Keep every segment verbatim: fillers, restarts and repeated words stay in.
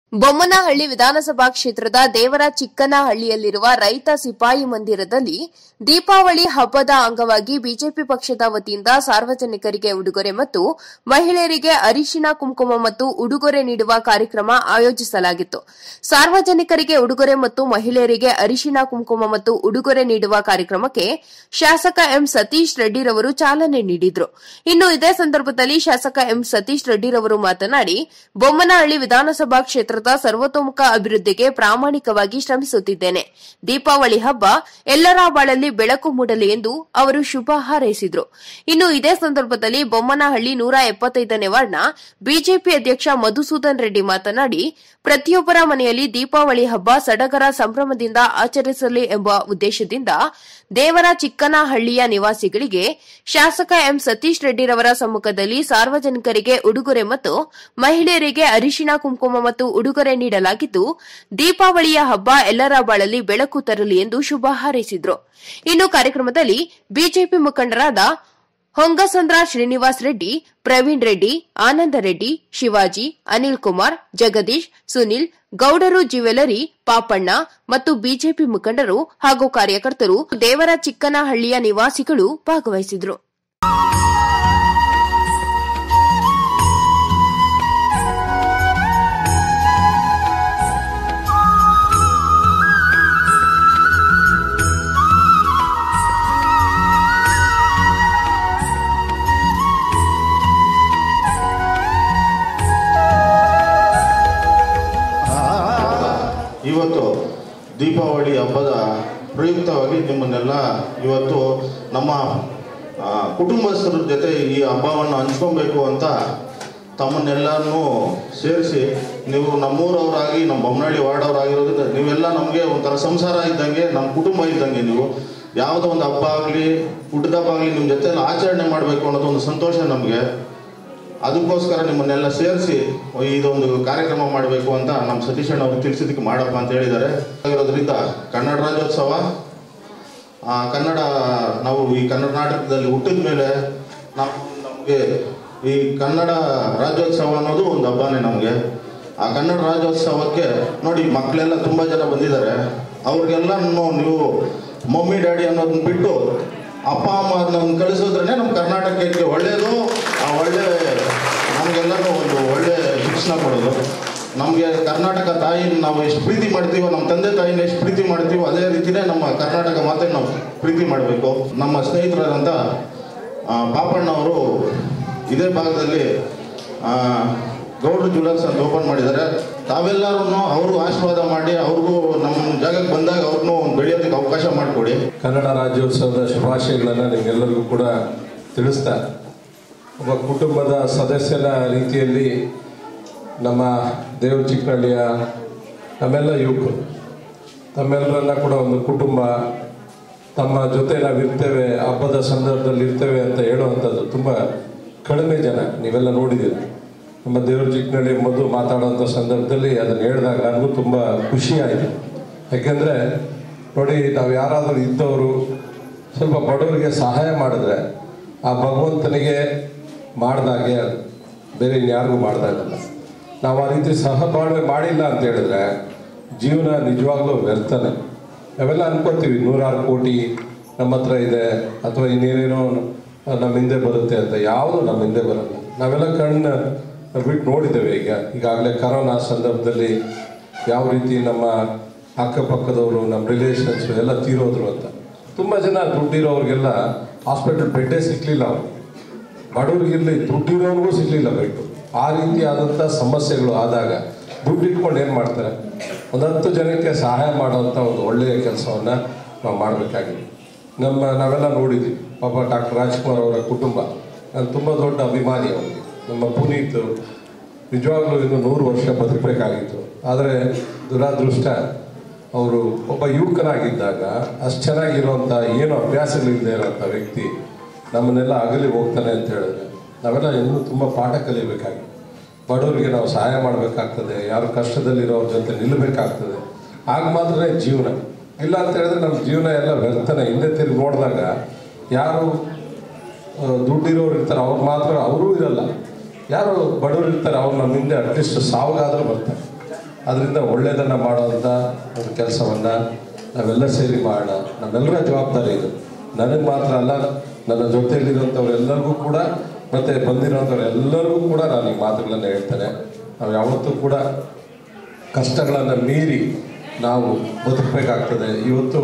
ಬೊಮ್ಮನಹಳ್ಳಿ ವಿಧಾನಸಭಾ ಕ್ಷೇತ್ರದ ದೇವರ ಚಿಕ್ಕನಹಳ್ಳಿಯಲ್ಲಿರುವ ರೈತ ಸಿಪಾಯಿ ಮಂದಿರದಲ್ಲಿ ದೀಪಾವಳಿ ಹಬ್ಬದ ಅಂಗವಾಗಿ ಬಿಜೆಪಿ ಪಕ್ಷದ ವತಿಯಿಂದ ಸಾರ್ವಜನಿಕರಿಗೆ ಉಡುಗೊರೆ ಮತ್ತು ಮಹಿಳೆಯರಿಗೆ ಅರಿಶಿನ ಕುಂಕುಮ ಮತ್ತು ಉಡುಗೊರೆ ನೀಡುವ ಕಾರ್ಯಕ್ರಮ ಆಯೋಜಿಸಲಾಗಿತ್ತು. ಸಾರ್ವಜನಿಕರಿಗೆ ಉಡುಗೊರೆ ಮತ್ತು ಮಹಿಳೆಯರಿಗೆ ಅರಿಶಿನ ಕುಂಕುಮ ಮತ್ತು ಉಡುಗೊರೆ ನೀಡುವ ಕಾರ್ಯಕ್ರಮಕ್ಕೆ ಶಾಸಕ ಎಂ ಸತೀಶ್ ರೆಡ್ಡಿರವರು ಚಾಲನೆ ನೀಡಿದರು. ಇನ್ನು ಇದೇ ಸಂದರ್ಭದಲ್ಲಿ ಶಾಸಕ ಎಂ ಸತೀಶ್ ರೆಡ್ಡಿರವರು ಮಾತನಾಡಿ, ಬೊಮ್ಮನಹಳ್ಳಿ ವಿಧಾನಸಭಾ ಕ್ಷೇತ್ರ ಸರ್ವತೋಮುಖ ಅಭಿವೃದ್ಧಿಗೆ ಪ್ರಾಮಾಣಿಕವಾಗಿ ಶ್ರಮಿಸುತ್ತಿದ್ದೇನೆ. ದೀಪಾವಳಿ ಹಬ್ಬ ಎಲ್ಲರ ಬಾಳಲ್ಲಿ ಬೆಳಕು ಮೂಡಲಿ ಎಂದು ಅವರು ಶುಭ ಹಾರೈಸಿದರು. ಇನ್ನು ಇದೇ ಸಂದರ್ಭದಲ್ಲಿ ಬೊಮ್ಮನಹಳ್ಳಿ ನೂರ ಎಪ್ಪತ್ತೈದನೇ ವಾರ್ಡ್ನ ಬಿಜೆಪಿ ಅಧ್ಯಕ್ಷ ಮಧುಸೂದನ್ ರೆಡ್ಡಿ ಮಾತನಾಡಿ, ಪ್ರತಿಯೊಬ್ಬರ ಮನೆಯಲ್ಲಿ ದೀಪಾವಳಿ ಹಬ್ಬ ಸಡಗರ ಸಂಭ್ರಮದಿಂದ ಆಚರಿಸಲಿ ಎಂಬ ಉದ್ದೇಶದಿಂದ ದೇವರ ಚಿಕ್ಕನಹಳ್ಳಿಯ ನಿವಾಸಿಗಳಿಗೆ ಶಾಸಕ ಎಂ ಸತೀಶ್ ರೆಡ್ಡಿರವರ ಸಮ್ಮುಖದಲ್ಲಿ ಸಾರ್ವಜನಿಕರಿಗೆ ಉಡುಗೊರೆ ಮತ್ತು ಮಹಿಳೆಯರಿಗೆ ಅರಿಶಿನ ಕುಂಕುಮ ಮತ್ತು ಉಡುಗೊರೆ ನೀಡಲಾಗಿದ್ದು, ದೀಪಾವಳಿಯ ಹಬ್ಬ ಎಲ್ಲರ ಬಾಳಲ್ಲಿ ಬೆಳಕು ತರಲಿ ಎಂದು ಶುಭ ಹಾರೈಸಿದರು. ಇನ್ನು ಕಾರ್ಯಕ್ರಮದಲ್ಲಿ ಬಿಜೆಪಿ ಮುಖಂಡರಾದ ಹೊಂಗಸಂದ್ರ ಶ್ರೀನಿವಾಸ್ ರೆಡ್ಡಿ, ಪ್ರವೀಣ್ ರೆಡ್ಡಿ, ಆನಂದ ರೆಡ್ಡಿ, ಶಿವಾಜಿ, ಅನಿಲ್ ಕುಮಾರ್, ಜಗದೀಶ್, ಸುನಿಲ್, ಗೌಡರು ಜ್ಯುವೆಲರಿ, ಪಾಪಣ್ಣ ಮತ್ತು ಬಿಜೆಪಿ ಮುಖಂಡರು ಹಾಗೂ ಕಾರ್ಯಕರ್ತರು, ದೇವರ ಚಿಕ್ಕನಹಳ್ಳಿಯ ನಿವಾಸಿಗಳು ಭಾಗವಹಿಸಿದರು. ಇವತ್ತು ದೀಪಾವಳಿ ಹಬ್ಬದ ಪ್ರಯುಕ್ತವಾಗಿ ನಿಮ್ಮನ್ನೆಲ್ಲ ಇವತ್ತು ನಮ್ಮ ಕುಟುಂಬಸ್ಥರ ಜೊತೆ ಈ ಹಬ್ಬವನ್ನು ಹಂಚ್ಕೊಬೇಕು ಅಂತ ತಮ್ಮನ್ನೆಲ್ಲರನ್ನೂ ಸೇರಿಸಿ, ನೀವು ನಮ್ಮೂರವರಾಗಿ ನಮ್ಮ ಬೊಮ್ಮನಹಳ್ಳಿ ವಾರ್ಡವರಾಗಿರೋದ್ರಿಂದ ನೀವೆಲ್ಲ ನಮಗೆ ಒಂಥರ ಸಂಸಾರ ಇದ್ದಂಗೆ, ನಮ್ಮ ಕುಟುಂಬ ಇದ್ದಂಗೆ. ನೀವು ಯಾವುದೋ ಒಂದು ಹಬ್ಬ ಆಗಲಿ ಹುಟ್ಟದಬ್ಬ ಆಗಲಿ ನಿಮ್ಮ ಜೊತೆ ಆಚರಣೆ ಮಾಡಬೇಕು ಅನ್ನೋದು ಒಂದು ಸಂತೋಷ ನಮಗೆ. ಅದಕ್ಕೋಸ್ಕರ ನಿಮ್ಮನ್ನೆಲ್ಲ ಸೇರಿಸಿ ಇದೊಂದು ಕಾರ್ಯಕ್ರಮ ಮಾಡಬೇಕು ಅಂತ ನಮ್ಮ ಸತೀಶ್ ಅಣ್ಣ ಅವರು ತಿಳಿಸಿದ್ದಕ್ಕೆ ಮಾಡಪ್ಪ ಅಂತ ಹೇಳಿದ್ದಾರೆ. ಆಗಿರೋದ್ರಿಂದ ಕನ್ನಡ ರಾಜ್ಯೋತ್ಸವ, ಕನ್ನಡ ನಾವು ಈ ಕನ್ನಡ ನಾಟಕದಲ್ಲಿ ಹುಟ್ಟಿದ ಮೇಲೆ ನಾವು ನಮಗೆ ಈ ಕನ್ನಡ ರಾಜ್ಯೋತ್ಸವ ಅನ್ನೋದು ಒಂದು ಹಬ್ಬನೇ ನಮಗೆ. ಆ ಕನ್ನಡ ರಾಜ್ಯೋತ್ಸವಕ್ಕೆ ನೋಡಿ ಮಕ್ಕಳೆಲ್ಲ ತುಂಬ ಜನ ಬಂದಿದ್ದಾರೆ. ಅವ್ರಿಗೆಲ್ಲ ನೀವು ಮಮ್ಮಿ ಡ್ಯಾಡಿ ಅನ್ನೋದನ್ನ ಬಿಟ್ಟು ಅಪ್ಪ ಅಮ್ಮ ಅದನ್ನ ಕಳಿಸೋದ್ರೇ ನಮ್ಮ ಕರ್ನಾಟಕಕ್ಕೆ ಒಳ್ಳೆಯದು. ಆ ಒಳ್ಳೆ ನಮಗೆಲ್ಲರೂ ಒಂದು ಒಳ್ಳೆ ಶಿಕ್ಷಣ ಕೊಡೋದು. ನಮಗೆ ಕರ್ನಾಟಕ ತಾಯಿನ ನಾವು ಎಷ್ಟು ಪ್ರೀತಿ ಮಾಡ್ತೀವೋ, ನಮ್ಮ ತಂದೆ ತಾಯಿನ ಎಷ್ಟು ಪ್ರೀತಿ ಮಾಡ್ತೀವೋ ಅದೇ ರೀತಿಯೇ ನಮ್ಮ ಕರ್ನಾಟಕ ಮಾತೆ ನಾವು ಪ್ರೀತಿ ಮಾಡಬೇಕು. ನಮ್ಮ ಸ್ನೇಹಿತರಾದಂಥ ಪಾಪಣ್ಣ ಅವರು ಇದೇ ಭಾಗದಲ್ಲಿ ಗೌಡ್ರು ಜ್ಯುವೆಲರ್ಸ್ ಅಂತ ಓಪನ್ ಮಾಡಿದ್ದಾರೆ. ತಾವೆಲ್ಲರೂ ಅವರು ಆಶೀರ್ವಾದ ಮಾಡಿ ಅವ್ರಿಗೂ ನಮ್ಮ ಜಾಗಕ್ಕೆ ಬಂದಾಗ ಅವ್ರನ್ನೂ ಬೆಳೆಯೋದಕ್ಕೆ ಅವಕಾಶ ಮಾಡಿಕೊಡಿ. ಕನ್ನಡ ರಾಜ್ಯೋತ್ಸವದ ಶುಭಾಶಯಗಳನ್ನು ನಿಮಗೆಲ್ಲರಿಗೂ ಕೂಡ ತಿಳಿಸ್ತಾ, ಒಬ್ಬ ಕುಟುಂಬದ ಸದಸ್ಯನ ರೀತಿಯಲ್ಲಿ ನಮ್ಮ ದೇವ್ರ ಚಿಕ್ಕನಹಳ್ಳಿಯ ನಮ್ಮೆಲ್ಲ ಯುವಕರು ತಮ್ಮೆಲ್ಲರನ್ನ ಕೂಡ ಒಂದು ಕುಟುಂಬ, ತಮ್ಮ ಜೊತೆ ನಾವು ಇರ್ತೇವೆ, ಹಬ್ಬದ ಸಂದರ್ಭದಲ್ಲಿ ಇರ್ತೇವೆ ಅಂತ ಹೇಳುವಂಥದ್ದು ತುಂಬ ಕಡಿಮೆ ಜನ ನೀವೆಲ್ಲ ನೋಡಿದ್ದೀರಿ. ನಮ್ಮ ದೇವ್ರ ಚಿಕ್ಕನಹಳ್ಳಿ ಮೊದಲು ಮಾತಾಡೋಂಥ ಸಂದರ್ಭದಲ್ಲಿ ಅದನ್ನು ಹೇಳಿದಾಗ ನನಗೂ ತುಂಬ ಖುಷಿ ಆಯಿತು. ಯಾಕೆಂದರೆ ನೋಡಿ, ನಾವು ಯಾರಾದರೂ ಇದ್ದವರು ಸ್ವಲ್ಪ ಬಡವರಿಗೆ ಸಹಾಯ ಮಾಡಿದ್ರೆ ಆ ಭಗವಂತನಿಗೆ ಮಾಡಿದಾಗೆ ಅದು, ಬೇರೆ ಇನ್ಯಾರಿಗೂ ಮಾಡಿದಾಗಲ್ಲ. ನಾವು ಆ ರೀತಿ ಸಹಬಾಳ್ವೆ ಮಾಡಿಲ್ಲ ಅಂತ ಹೇಳಿದ್ರೆ ಜೀವನ ನಿಜವಾಗ್ಲೂ ವ್ಯರ್ಥನೆ. ನಾವೆಲ್ಲ ಅನ್ಕೋತೀವಿ ನೂರಾರು ಕೋಟಿ ನಮ್ಮ ಹತ್ರ ಇದೆ ಅಥವಾ ಇನ್ನೇನೇನೋ ನಮ್ಮ ಹಿಂದೆ ಬರುತ್ತೆ ಅಂತ. ಯಾವುದು ನಮ್ಮ ಹಿಂದೆ ಬರಲ್ಲ. ನಾವೆಲ್ಲ ಕಣ್ಣು ಬಿಟ್ಟು ನೋಡಿದ್ದೇವೆ. ಈಗ ಈಗಾಗಲೇ ಕರೋನಾ ಸಂದರ್ಭದಲ್ಲಿ ಯಾವ ರೀತಿ ನಮ್ಮ ಅಕ್ಕಪಕ್ಕದವರು, ನಮ್ಮ ರಿಲೇಷನ್ಸು ಎಲ್ಲ ತೀರೋದ್ರು ಅಂತ. ತುಂಬ ಜನ ದುಡ್ಡಿರೋರಿಗೆಲ್ಲ ಹಾಸ್ಪಿಟಲ್ ಬೆಡ್ಡೇ ಸಿಗಲಿಲ್ಲ. ಅವರು ಬಡವರಿಗಿರಲಿ, ದುಡ್ಡಿರೋರಿಗೂ ಸಿಗಲಿಲ್ಲ ಬೆಡ್ಡು. ಆ ರೀತಿ ಆದಂಥ ಸಮಸ್ಯೆಗಳು ಆದಾಗ ದುಡ್ಡು ಇಟ್ಕೊಂಡು ಏನು ಮಾಡ್ತಾರೆ? ಒಂದು ಹತ್ತು ಜನಕ್ಕೆ ಸಹಾಯ ಮಾಡೋವಂಥ ಒಂದು ಒಳ್ಳೆಯ ಕೆಲಸವನ್ನು ನಾವು ಮಾಡಬೇಕಾಗಿದೆ. ನಮ್ಮ ನಾವೆಲ್ಲ ನೋಡಿದ್ವಿ. ಪಾಪ ಡಾಕ್ಟರ್ ರಾಜ್ಕುಮಾರ್ ಅವರ ಕುಟುಂಬ, ನಾನು ತುಂಬ ದೊಡ್ಡ ಅಭಿಮಾನಿ ಅವರಿಗೆ. ನಮ್ಮ ಪುನೀತ್ ನಿಜವಾಗ್ಲೂ ಇನ್ನು ನೂರು ವರ್ಷ ಬದುಕಬೇಕಾಗಿತ್ತು. ಆದರೆ ದುರಾದೃಷ್ಟ, ಅವರು ಒಬ್ಬ ಯುವಕನಾಗಿದ್ದಾಗ ಅಷ್ಟು ಚೆನ್ನಾಗಿರುವಂಥ ಏನು ಅಭ್ಯಾಸಗಳಿಲ್ಲದೆ ಇರೋಂಥ ವ್ಯಕ್ತಿ ನಮ್ಮನ್ನೆಲ್ಲ ಅಗಲಿ ಹೋಗ್ತಾನೆ ಅಂತ ಹೇಳಿದ್ರೆ ನಾವೆಲ್ಲ ಇನ್ನೂ ತುಂಬ ಪಾಠ ಕಲಿಯಬೇಕಾಗಿದೆ. ಬಡವರಿಗೆ ನಾವು ಸಹಾಯ ಮಾಡಬೇಕಾಗ್ತದೆ, ಯಾರು ಕಷ್ಟದಲ್ಲಿರೋರ ಜೊತೆ ನಿಲ್ಲಬೇಕಾಗ್ತದೆ. ಆಗ ಮಾತ್ರ ಜೀವನ. ಇಲ್ಲ ಅಂತ ಹೇಳಿದ್ರೆ ನಮ್ಮ ಜೀವನ ಎಲ್ಲ ವ್ಯರ್ಥನೆ. ಹಿಂದೆ ತಿರುಗಿ ನೋಡಿದಾಗ ಯಾರು ದುಡ್ಡಿರೋರು ಇರ್ತಾರೆ ಅವ್ರು ಮಾತ್ರ, ಅವರೂ ಇರಲ್ಲ. ಯಾರು ಬಡವರು ಇರ್ತಾರೆ ಅವ್ರು ನಮ್ಮ ಹಿಂದೆ ಅಟ್ಲೀಸ್ಟ್ ಸಾವುಗಾದರೂ ಬರ್ತಾರೆ. ಅದರಿಂದ ಒಳ್ಳೆಯದನ್ನು ಮಾಡೋವಂಥ ಒಂದು ಕೆಲಸವನ್ನು ನಾವೆಲ್ಲ ಸೇರಿ ಮಾಡೋಣ. ನಮ್ಮೆಲ್ಲರ ಜವಾಬ್ದಾರಿ ಇದು. ನನಗೆ ಮಾತ್ರ ಅಲ್ಲ, ನನ್ನ ಜೊತೆಯಲ್ಲಿರುವಂಥವ್ರೆಲ್ಲರಿಗೂ ಕೂಡ ಮತ್ತು ಬಂದಿರೋಂಥವ್ರೆಲ್ಲರಿಗೂ ಕೂಡ ನಾನು ಈ ಮಾತುಗಳನ್ನು ಹೇಳ್ತೇನೆ. ನಾವು ಯಾವತ್ತೂ ಕೂಡ ಕಷ್ಟಗಳನ್ನು ಮೀರಿ ನಾವು ಬದುಕಬೇಕಾಗ್ತದೆ. ಇವತ್ತು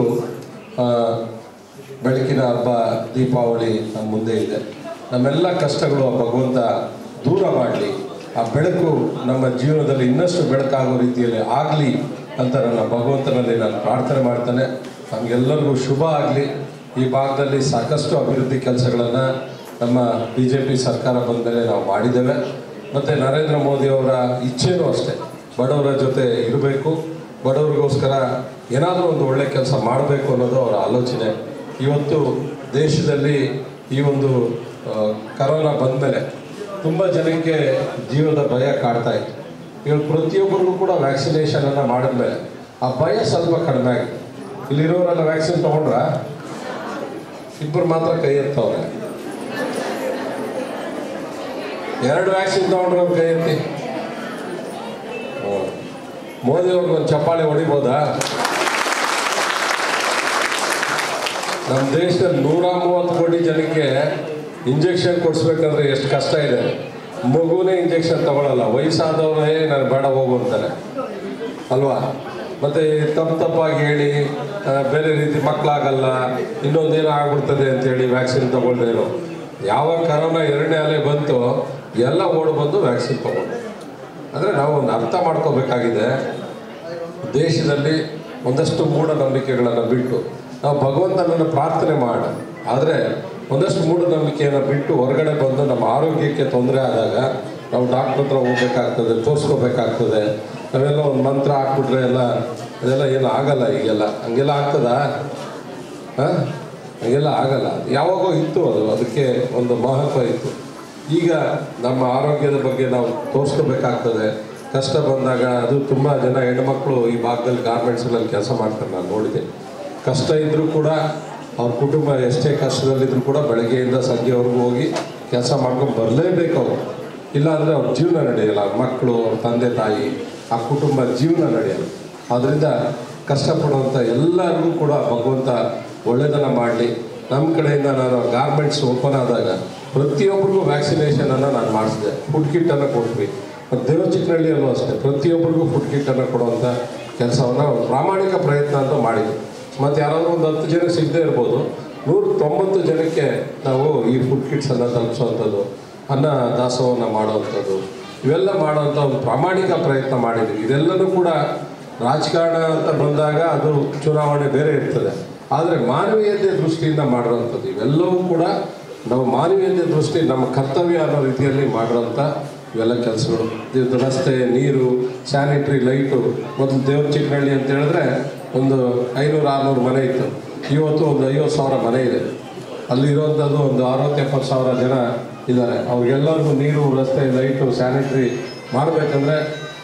ಬೆಳಕಿನ ಹಬ್ಬ ದೀಪಾವಳಿ ನಮ್ಮ ಮುಂದೆ ಇದೆ. ನಮ್ಮೆಲ್ಲ ಕಷ್ಟಗಳು ಭಗವಂತ ದೂರ ಮಾಡಲಿ, ಆ ಬೆಳಕು ನಮ್ಮ ಜೀವನದಲ್ಲಿ ಇನ್ನಷ್ಟು ಬೆಳಕಾಗೋ ರೀತಿಯಲ್ಲಿ ಆಗಲಿ ಅಂತ ನನ್ನ ಭಗವಂತನಲ್ಲಿ ನಾನು ಪ್ರಾರ್ಥನೆ ಮಾಡ್ತೇನೆ. ನಮಗೆಲ್ಲರಿಗೂ ಶುಭ ಆಗಲಿ. ಈ ಭಾಗದಲ್ಲಿ ಸಾಕಷ್ಟು ಅಭಿವೃದ್ಧಿ ಕೆಲಸಗಳನ್ನು ನಮ್ಮ ಬಿ ಜೆ ಪಿ ಸರ್ಕಾರ ಬಂದ ಮೇಲೆ ನಾವು ಮಾಡಿದ್ದೇವೆ. ಮತ್ತು ನರೇಂದ್ರ ಮೋದಿಯವರ ಇಚ್ಛೆನೂ ಅಷ್ಟೇ, ಬಡವರ ಜೊತೆ ಇರಬೇಕು, ಬಡವರಿಗೋಸ್ಕರ ಏನಾದರೂ ಒಂದು ಒಳ್ಳೆಯ ಕೆಲಸ ಮಾಡಬೇಕು ಅನ್ನೋದು ಅವರ ಆಲೋಚನೆ. ಇವತ್ತು ದೇಶದಲ್ಲಿ ಈ ಒಂದು ಕರೋನಾ ಬಂದ ಮೇಲೆ ತುಂಬ ಜನಕ್ಕೆ ಜೀವದ ಭಯ ಕಾಡ್ತಾ ಇತ್ತು. ಇವಾಗ ಪ್ರತಿಯೊಬ್ಬರಿಗೂ ಕೂಡ ವ್ಯಾಕ್ಸಿನೇಷನನ್ನು ಮಾಡಿದ್ಮೇಲೆ ಆ ಭಯ ಸ್ವಲ್ಪ ಕಡಿಮೆ ಆಗಿದೆ. ಇಲ್ಲಿರೋರೆಲ್ಲ ವ್ಯಾಕ್ಸಿನ್ ತೊಗೊಂಡ್ರ? ಇಬ್ಬರು ಮಾತ್ರ ಕೈ ಎತ್ತವ್ರೆ. ಎರಡು ವ್ಯಾಕ್ಸಿನ್ ತೊಗೊಂಡ್ರೆ ಕೈ ಎತ್ತಿ. ಮೋದಿ ಅವ್ರಿಗೆ ಒಂದು ಚಪ್ಪಾಳೆ ಹೊಡಿಬೋದಾ? ನಮ್ಮ ದೇಶದಲ್ಲಿ ನೂರ ಮೂವತ್ತು ಕೋಟಿ ಜನಕ್ಕೆ ಇಂಜೆಕ್ಷನ್ ಕೊಡಿಸ್ಬೇಕಂದ್ರೆ ಎಷ್ಟು ಕಷ್ಟ ಇದೆ. ಮಗುನೇ ಇಂಜೆಕ್ಷನ್ ತಗೊಳ್ಳಲ್ಲ, ವಯಸ್ಸಾದವರೇ ನಾನು ಬೇಡ ಹೋಗು ಅಂತಾರೆ ಅಲ್ವಾ? ಮತ್ತು ತಪ್ಪು ತಪ್ಪಾಗಿ ಹೇಳಿ ಬೇರೆ ರೀತಿ ಮಕ್ಕಳಾಗಲ್ಲ, ಇನ್ನೊಂದೇನೋ ಆಗ್ಬಿಡ್ತದೆ ಅಂತೇಳಿ ವ್ಯಾಕ್ಸಿನ್ ತೊಗೊಳ್ದೇನೋ. ಯಾವಾಗ ಕರೋನಾ ಎರಡನೇ ಅಲೆ ಬಂತು ಎಲ್ಲ ಓಡ್ ಬಂದು ವ್ಯಾಕ್ಸಿನ್ ತೊಗೊಂಡು. ಅಂದರೆ ನಾವು ಒಂದು ಅರ್ಥ ಮಾಡ್ಕೋಬೇಕಾಗಿದೆ, ದೇಶದಲ್ಲಿ ಒಂದಷ್ಟು ಮೂಢನಂಬಿಕೆಗಳನ್ನು ಬಿಟ್ಟು ನಾವು ಭಗವಂತನನ್ನು ಪ್ರಾರ್ಥನೆ ಮಾಡೋಣ. ಆದರೆ ಒಂದಷ್ಟು ಮೂಢನಂಬಿಕೆಯನ್ನು ಬಿಟ್ಟು ಹೊರಗಡೆ ಬಂದು ನಮ್ಮ ಆರೋಗ್ಯಕ್ಕೆ ತೊಂದರೆ ಆದಾಗ ನಾವು ಡಾಕ್ಟ್ರ್ ಹತ್ರ ಹೋಗ್ಬೇಕಾಗ್ತದೆ, ತೋರಿಸ್ಕೋಬೇಕಾಗ್ತದೆ. ನಾವೆಲ್ಲ ಒಂದು ಮಂತ್ರ ಹಾಕ್ಬಿಟ್ರೆ ಎಲ್ಲ ಅದೆಲ್ಲ ಏನು ಆಗಲ್ಲ. ಈಗೆಲ್ಲ ಹಂಗೆಲ್ಲ ಆಗ್ತದಾ? ಹಾಂ, ಹಂಗೆಲ್ಲ ಆಗಲ್ಲ. ಯಾವಾಗೋ ಇತ್ತು ಅದು, ಅದಕ್ಕೆ ಒಂದು ಮಹತ್ವ ಇತ್ತು. ಈಗ ನಮ್ಮ ಆರೋಗ್ಯದ ಬಗ್ಗೆ ನಾವು ತೋರಿಸ್ಕೋಬೇಕಾಗ್ತದೆ. ಕಷ್ಟ ಬಂದಾಗ ಅದು ತುಂಬ ಜನ ಹೆಣ್ಮಕ್ಳು ಈ ಭಾಗದಲ್ಲಿ ಗಾರ್ಮೆಂಟ್ಸ್ಗಳಲ್ಲಿ ಕೆಲಸ ಮಾಡ್ತಾರೆ, ನಾನು ನೋಡಿದೆ. ಕಷ್ಟ ಇದ್ದರೂ ಕೂಡ ಅವ್ರ ಕುಟುಂಬ ಎಷ್ಟೇ ಕಷ್ಟದಲ್ಲಿದ್ದರೂ ಕೂಡ ಬೆಳಗ್ಗೆಯಿಂದ ಸಂಜೆವರೆಗೂ ಹೋಗಿ ಕೆಲಸ ಮಾಡ್ಕೊಂಡು ಬರಲೇಬೇಕು ಅವರು. ಇಲ್ಲಾಂದರೆ ಅವ್ರ ಜೀವನ ನಡೆಯಲ್ಲ. ಅವ್ರ ಮಕ್ಕಳು, ಅವ್ರ ತಂದೆ ತಾಯಿ, ಆ ಕುಟುಂಬ ಜೀವನ ನಡೆಯಲ್ಲ. ಆದ್ದರಿಂದ ಕಷ್ಟಪಡುವಂಥ ಎಲ್ಲರಿಗೂ ಕೂಡ ಭಗವಂತ ಒಳ್ಳೆಯದನ್ನು ಮಾಡಲಿ. ನಮ್ಮ ಕಡೆಯಿಂದ ನಾನು ಗಾರ್ಮೆಂಟ್ಸ್ ಓಪನ್ ಆದಾಗ ಪ್ರತಿಯೊಬ್ಬರಿಗೂ ವ್ಯಾಕ್ಸಿನೇಷನನ್ನು ನಾನು ಮಾಡಿಸಿದೆ. ಫುಡ್ ಕಿಟ್ಟನ್ನು ಕೊಟ್ವಿ. ಮತ್ತು ದೇವಚಿಕ್ಕನಹಳ್ಳಿಯಲ್ಲೂ ಅಷ್ಟೇ ಪ್ರತಿಯೊಬ್ಬರಿಗೂ ಫುಡ್ ಕಿಟ್ಟನ್ನು ಕೊಡುವಂಥ ಕೆಲಸವನ್ನು ಪ್ರಾಮಾಣಿಕ ಪ್ರಯತ್ನ ಅಂತ ಮಾಡಿದ್ವಿ. ಮತ್ತು ಯಾರಾದರೂ ಒಂದು ಹತ್ತು ಜನ ಸಿಗದೇ ಇರ್ಬೋದು, ನೂರ ತೊಂಬತ್ತು ಜನಕ್ಕೆ ನಾವು ಈ ಫುಡ್ ಕಿಟ್ಸನ್ನು ತಲುಪಿಸುವಂಥದ್ದು, ಅನ್ನ ದಾಸೋಹವನ್ನು ಮಾಡುವಂಥದ್ದು, ಇವೆಲ್ಲ ಮಾಡುವಂಥ ಒಂದು ಪ್ರಾಮಾಣಿಕ ಪ್ರಯತ್ನ ಮಾಡಿದ್ವಿ. ಇದೆಲ್ಲವೂ ಕೂಡ ರಾಜಕಾರಣ ಅಂತ ಬಂದಾಗ ಅದು ಚುನಾವಣೆ ಬೇರೆ ಇರ್ತದೆ. ಆದರೆ ಮಾನವೀಯತೆ ದೃಷ್ಟಿಯಿಂದ ಮಾಡಿರೋವಂಥದ್ದು ಇವೆಲ್ಲವೂ ಕೂಡ ನಾವು ಮಾನವೀಯತೆ ದೃಷ್ಟಿ ನಮ್ಮ ಕರ್ತವ್ಯ ಅನ್ನೋ ರೀತಿಯಲ್ಲಿ ಮಾಡಿರೋಂಥ ಇವೆಲ್ಲ ಕೆಲಸಗಳು. ಇದು ರಸ್ತೆ, ನೀರು, ಸ್ಯಾನಿಟ್ರಿ ಲೈಟು. ಮೊದಲು ದೇವಚಿಕ್ಕನಹಳ್ಳಿ ಅಂತ ಹೇಳಿದ್ರೆ ಒಂದು ಐನೂರು ಆರುನೂರು ಮನೆ ಇತ್ತು. ಇವತ್ತು ಒಂದು ಐವತ್ತು ಸಾವಿರ ಮನೆ ಇದೆ. ಅಲ್ಲಿರುವಂಥದ್ದು ಒಂದು ಅರವತ್ತು ಎಪ್ಪತ್ತು ಸಾವಿರ ಜನ ಇದ್ದಾರೆ. ಅವ್ರಿಗೆಲ್ಲರಿಗೂ ನೀರು, ರಸ್ತೆ, ಲೈಟು, ಸ್ಯಾನಿಟ್ರಿ ಮಾಡಬೇಕಂದ್ರೆ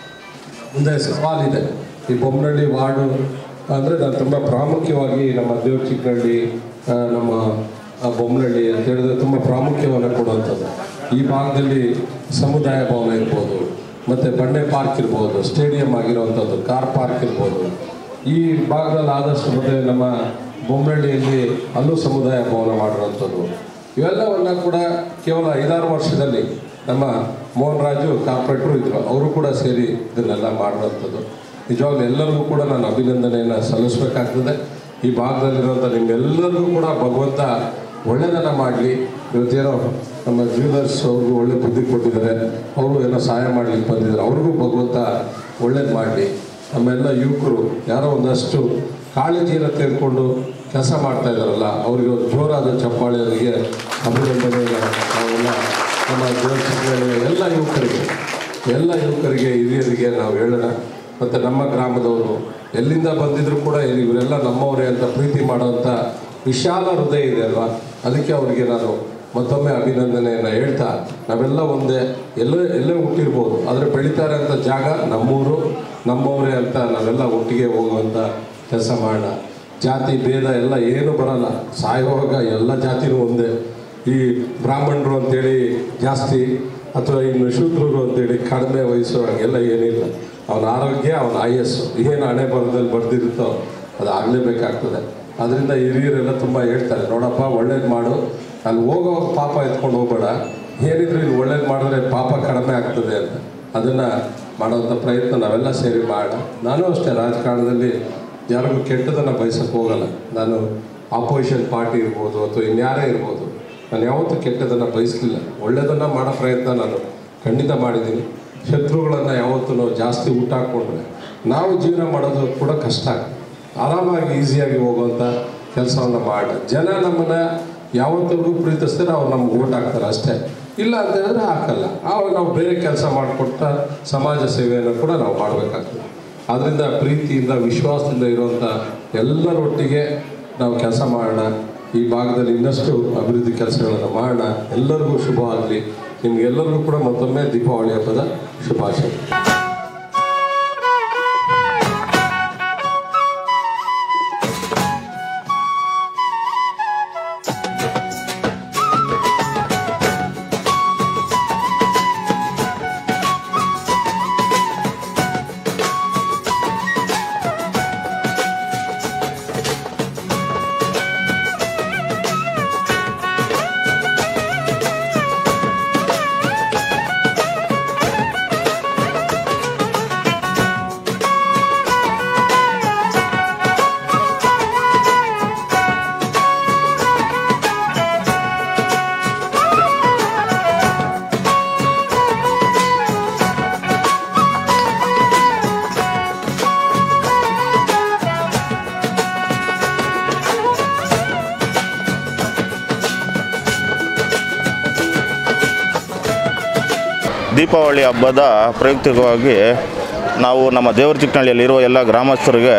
ಮುಂದೆ ಸವಾಲಿದೆ. ಈ ಬೊಮ್ಮನಹಳ್ಳಿ ವಾರ್ಡು ಅಂದರೆ ನಾನು ತುಂಬ ಪ್ರಾಮುಖ್ಯವಾಗಿ ನಮ್ಮ ದೇವಚಿಕ್ಕನಹಳ್ಳಿ, ನಮ್ಮ ಬೊಮ್ಮನಹಳ್ಳಿ ಅಂತ ಹೇಳಿದ್ರೆ ತುಂಬ ಪ್ರಾಮುಖ್ಯವನ್ನು ಕೊಡುವಂಥದ್ದು. ಈ ಭಾಗದಲ್ಲಿ ಸಮುದಾಯ ಭವನ ಇರ್ಬೋದು, ಮತ್ತು ಬಂಡೆ ಪಾರ್ಕ್ ಇರ್ಬೋದು, ಸ್ಟೇಡಿಯಂ ಆಗಿರುವಂಥದ್ದು, ಕಾರ್ ಪಾರ್ಕ್ ಇರ್ಬೋದು. ಈ ಭಾಗದಲ್ಲಿ ಆದಷ್ಟು ಮತ್ತು ನಮ್ಮ ಬೊಮ್ಮನಹಳ್ಳಿಯಲ್ಲಿ ಅಲ್ಲೂ ಸಮುದಾಯ ಭವನ ಮಾಡಿರೋವಂಥದ್ದು. ಇವೆಲ್ಲವನ್ನು ಕೂಡ ಕೇವಲ ಐದಾರು ವರ್ಷದಲ್ಲಿ ನಮ್ಮ ಮೋಹನ್ ರಾಜು ಕಾರ್ಪೊರೇಟ್ರು ಇದ್ದರು, ಅವರು ಕೂಡ ಸೇರಿ ಇದನ್ನೆಲ್ಲ ಮಾಡಿರೋವಂಥದ್ದು. ನಿಜವಾಗ್ಲೂ ಎಲ್ಲರಿಗೂ ಕೂಡ ನಾನು ಅಭಿನಂದನೆಯನ್ನು ಸಲ್ಲಿಸಬೇಕಾಗ್ತದೆ. ಈ ಭಾಗದಲ್ಲಿರುವಂಥ ನಿಮ್ಮೆಲ್ಲರಿಗೂ ಕೂಡ ಭಗವಂತ ಒಳ್ಳೆಯದನ್ನು ಮಾಡಲಿ. ಇವತ್ತೇನೋ ನಮ್ಮ ಜ್ಯುವೆಲರ್ಸ್ ಅವ್ರಿಗೂ ಒಳ್ಳೆ ಬುದ್ಧಿ ಕೊಟ್ಟಿದ್ದಾರೆ, ಅವರು ಏನೋ ಸಹಾಯ ಮಾಡಲಿಕ್ಕೆ ಬಂದಿದ್ದಾರೆ, ಅವ್ರಿಗೂ ಭಗವಂತ ಒಳ್ಳೇದು ಮಾಡಲಿ. ನಮ್ಮೆಲ್ಲ ಯುವಕರು ಯಾರೋ ಒಂದಷ್ಟು ಕಾಳಜಿಯನ್ನು ತೆಗೆದುಕೊಂಡು ಕೆಲಸ ಮಾಡ್ತಾ ಇದ್ದಾರಲ್ಲ, ಅವರಿಗೆ ಒಂದು ಜೋರಾದ ಚಪ್ಪಾಳೆ, ಅವರಿಗೆ ಅಭಿನಂದನೆ. ನಾವೆಲ್ಲ ನಮ್ಮ ದೇವಸ್ಥಾನದಲ್ಲಿ ಎಲ್ಲ ಯುವಕರಿಗೆ ಎಲ್ಲ ಯುವಕರಿಗೆ ಹಿರಿಯರಿಗೆ ನಾವು ಹೇಳೋಣ. ಮತ್ತು ನಮ್ಮ ಗ್ರಾಮದವರು ಎಲ್ಲಿಂದ ಬಂದಿದ್ರು ಕೂಡ ಇವರೆಲ್ಲ ನಮ್ಮವರೇ ಅಂತ ಪ್ರೀತಿ ಮಾಡೋವಂಥ ವಿಶಾಲ ಹೃದಯ ಇದೆ ಅಲ್ವಾ, ಅದಕ್ಕೆ ಅವರಿಗೆ ನಾನು ಮತ್ತೊಮ್ಮೆ ಅಭಿನಂದನೆಯನ್ನು ಹೇಳ್ತಾ, ನಾವೆಲ್ಲ ಒಂದೇ ಎಲ್ಲೇ ಎಲ್ಲೇ ಹುಟ್ಟಿರ್ಬೋದು, ಆದರೆ ಬೆಳೀತಾರೆ ಅಂತ ಜಾಗ ನಮ್ಮೂರು, ನಮ್ಮವರೇ ಅಂತ ನಾವೆಲ್ಲ ಒಟ್ಟಿಗೆ ಹೋಗುವಂಥ ಕೆಲಸ ಮಾಡೋಣ. ಜಾತಿ ಭೇದ ಎಲ್ಲ ಏನು ಬರಲ್ಲ, ಸಾಯುವಾಗ ಎಲ್ಲ ಜಾತಿನೂ ಒಂದೇ. ಈ ಬ್ರಾಹ್ಮಣರು ಅಂತೇಳಿ ಜಾಸ್ತಿ ಅಥವಾ ಇನ್ನು ಶೂದ್ರರು ಅಂತೇಳಿ ಕಡಿಮೆ ವಯಸ್ಸು ಹಾಗೆಲ್ಲ ಏನಿಲ್ಲ. ಅವನ ಆರೋಗ್ಯ, ಅವನ ಆಯಸ್ಸು ಏನು ಹಣೆ ಬರದಲ್ಲಿ ಬರೆದಿರುತ್ತೋ ಅದು ಆಗಲೇಬೇಕಾಗ್ತದೆ. ಅದರಿಂದ ಹಿರಿಯರೆಲ್ಲ ತುಂಬ ಹೇಳ್ತಾರೆ, ನೋಡಪ್ಪ ಒಳ್ಳೇದು ಮಾಡು, ಅಲ್ಲಿ ಹೋಗೋವಾಗ ಪಾಪ ಎತ್ಕೊಂಡು ಹೋಗಬೇಡ, ಏನಿದ್ರು ಇಲ್ಲಿ ಒಳ್ಳೇದು ಮಾಡಿದ್ರೆ ಪಾಪ ಕಡಿಮೆ ಆಗ್ತದೆ ಅಂತ. ಅದನ್ನು ಮಾಡೋವಂಥ ಪ್ರಯತ್ನ ನಾವೆಲ್ಲ ಸೇರಿ ಮಾಡೋಣ. ನಾನು ಅಷ್ಟೇ ರಾಜಕಾರಣದಲ್ಲಿ ಯಾರಿಗೂ ಕೆಟ್ಟದನ್ನು ಬಯಸೋಕ್ಕೆ ಹೋಗಲ್ಲ. ನಾನು ಆಪೋಸಿಷನ್ ಪಾರ್ಟಿ ಇರ್ಬೋದು ಅಥವಾ ಇನ್ಯಾರೇ ಇರ್ಬೋದು, ನಾನು ಯಾವತ್ತೂ ಕೆಟ್ಟದನ್ನು ಬಯಸಲಿಲ್ಲ. ಒಳ್ಳೆಯದನ್ನು ಮಾಡೋ ಪ್ರಯತ್ನ ನಾನು ಖಂಡಿತ ಮಾಡಿದ್ದೀನಿ. ಶತ್ರುಗಳನ್ನು ಯಾವತ್ತೂ ನಾವು ಜಾಸ್ತಿ ಊಟ ಹಾಕ್ಕೊಂಡ್ರೆ ನಾವು ಜೀವನ ಮಾಡೋದು ಕೂಡ ಕಷ್ಟ ಆಗ್ತದೆ. ಆರಾಮಾಗಿ ಈಸಿಯಾಗಿ ಹೋಗುವಂಥ ಕೆಲಸವನ್ನು ಮಾಡೋಣ. ಜನ ನಮ್ಮನ್ನು ಯಾವತ್ತೂ ಪ್ರೀತಿಸ್ತಾರೆ, ಅವ್ರು ನಮ್ಗೆ ಓಟ್ ಹಾಕ್ತಾರೆ ಅಷ್ಟೇ. ಇಲ್ಲ ಅಂತ ಹೇಳಿದ್ರೆ ಹಾಕಲ್ಲ. ಆವಾಗ ನಾವು ಬೇರೆ ಕೆಲಸ ಮಾಡಿಕೊಟ್ಟ ಸಮಾಜ ಸೇವೆಯನ್ನು ಕೂಡ ನಾವು ಮಾಡಬೇಕಾಗ್ತದೆ. ಆದ್ದರಿಂದ ಪ್ರೀತಿಯಿಂದ ವಿಶ್ವಾಸದಿಂದ ಇರುವಂಥ ಎಲ್ಲರೊಟ್ಟಿಗೆ ನಾವು ಕೆಲಸ ಮಾಡೋಣ. ಈ ಭಾಗದಲ್ಲಿ ಇನ್ನಷ್ಟು ಅಭಿವೃದ್ಧಿ ಕೆಲಸಗಳನ್ನು ಮಾಡೋಣ. ಎಲ್ಲರಿಗೂ ಶುಭವಾಗಲಿ. ನಿಮಗೆಲ್ಲರಿಗೂ ಕೂಡ ಮತ್ತೊಮ್ಮೆ ದೀಪಾವಳಿ ಹಬ್ಬದ ಶುಭಾಶಯ. ದೀಪಾವಳಿ ಹಬ್ಬದ ಪ್ರಯುಕ್ತವಾಗಿ ನಾವು ನಮ್ಮ ದೇವರಚಿಕ್ಕನಹಳ್ಳಿಯಲ್ಲಿರುವ ಎಲ್ಲ ಗ್ರಾಮಸ್ಥರಿಗೆ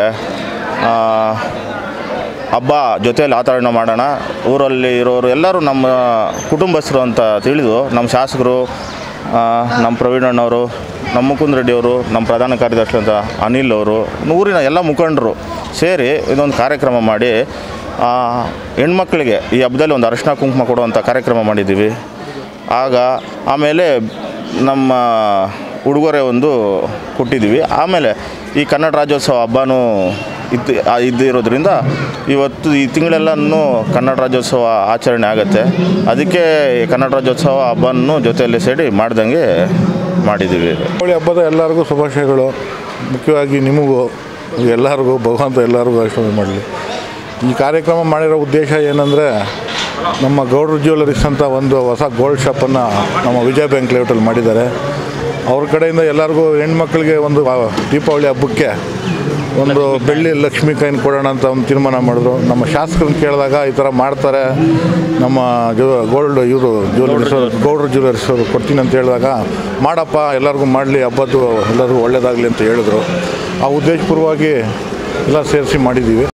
ಹಬ್ಬ ಜೊತೆಯಲ್ಲಿ ಆಚರಣೆ ಮಾಡೋಣ. ಊರಲ್ಲಿ ಇರೋರು ಎಲ್ಲರೂ ನಮ್ಮ ಕುಟುಂಬಸ್ಥರು ಅಂತ ತಿಳಿದು ನಮ್ಮ ಶಾಸಕರು, ನಮ್ಮ ಪ್ರವೀಣಣ್ಣವರು, ನಮ್ಮ ಮುಕುಂದ್ ರೆಡ್ಡಿಯವರು, ನಮ್ಮ ಪ್ರಧಾನ ಕಾರ್ಯದರ್ಶಿ ಅಂತ ಅನಿಲ್ ಅವರು, ಊರಿನ ಎಲ್ಲ ಮುಖಂಡರು ಸೇರಿ ಇದೊಂದು ಕಾರ್ಯಕ್ರಮ ಮಾಡಿ ಹೆಣ್ಮಕ್ಳಿಗೆ ಈ ಹಬ್ಬದಲ್ಲಿ ಒಂದು ಅರಿಶಿನ ಕುಂಕುಮ ಕೊಡುವಂಥ ಕಾರ್ಯಕ್ರಮ ಮಾಡಿದ್ದೀವಿ. ಆಗ ಆಮೇಲೆ ನಮ್ಮ ಉಡುಗೊರೆ ಒಂದು ಕೊಟ್ಟಿದ್ದೀವಿ. ಆಮೇಲೆ ಈ ಕನ್ನಡ ರಾಜ್ಯೋತ್ಸವ ಹಬ್ಬನೂ ಇದ್ದು ಇದ್ದಿರೋದ್ರಿಂದ ಇವತ್ತು ಈ ತಿಂಗಳೆಲ್ಲನೂ ಕನ್ನಡ ರಾಜ್ಯೋತ್ಸವ ಆಚರಣೆ ಆಗುತ್ತೆ. ಅದಕ್ಕೆ ಕನ್ನಡ ರಾಜ್ಯೋತ್ಸವ ಹಬ್ಬನೂ ಜೊತೆಯಲ್ಲಿ ಸೇರಿ ಮಾಡ್ದಂಗೆ ಮಾಡಿದ್ದೀವಿ. ದೀಪಾವಳಿ ಹಬ್ಬದ ಎಲ್ಲರಿಗೂ ಶುಭಾಶಯಗಳು. ಮುಖ್ಯವಾಗಿ ನಿಮಗೂ ಎಲ್ಲರಿಗೂ ಭಗವಂತ ಎಲ್ಲರಿಗೂ ಆಶೀರ್ವಾದ ಮಾಡಲಿ. ಈ ಕಾರ್ಯಕ್ರಮ ಮಾಡಿರೋ ಉದ್ದೇಶ ಏನಂದರೆ, ನಮ್ಮ ಗೌಡ್ರ ಜ್ಯುವೆಲರೀಸ್ ಅಂತ ಒಂದು ಹೊಸ ಗೋಲ್ಡ್ ಶಾಪನ್ನು ನಮ್ಮ ವಿಜಯ ಬ್ಯಾಂಕ್ ಲೇಔಟಲ್ಲಿ ಮಾಡಿದ್ದಾರೆ. ಅವ್ರ ಕಡೆಯಿಂದ ಎಲ್ಲರಿಗೂ ಹೆಣ್ಮಕ್ಳಿಗೆ ಒಂದು ದೀಪಾವಳಿ ಹಬ್ಬಕ್ಕೆ ಒಂದು ಬೆಳ್ಳಿ ಲಕ್ಷ್ಮಿ ಕಾಯಿನ್ ಕೊಡೋಣ ಅಂತ ಒಂದು ತೀರ್ಮಾನ ಮಾಡಿದ್ರು. ನಮ್ಮ ಶಾಸಕರನ್ನ ಕೇಳಿದಾಗ ಈ ಥರ ಮಾಡ್ತಾರೆ, ನಮ್ಮ ಜೊ ಗೋಲ್ಡ್ ಇವರು ಜ್ಯುವೆಲರೀಸ್ ಗೌಡ್ರ ಜ್ಯುವೆಲರೀಸ್ ಅವರು ಕೊಡ್ತೀನಿ ಅಂತ ಹೇಳಿದಾಗ, ಮಾಡಪ್ಪ ಎಲ್ಲರಿಗೂ ಮಾಡಲಿ, ಹಬ್ಬದ್ದು ಎಲ್ಲರಿಗೂ ಒಳ್ಳೆಯದಾಗಲಿ ಅಂತ ಹೇಳಿದ್ರು. ಆ ಉದ್ದೇಶಪೂರ್ವವಾಗಿ ಎಲ್ಲ ಸೇರಿಸಿ ಮಾಡಿದ್ದೀವಿ.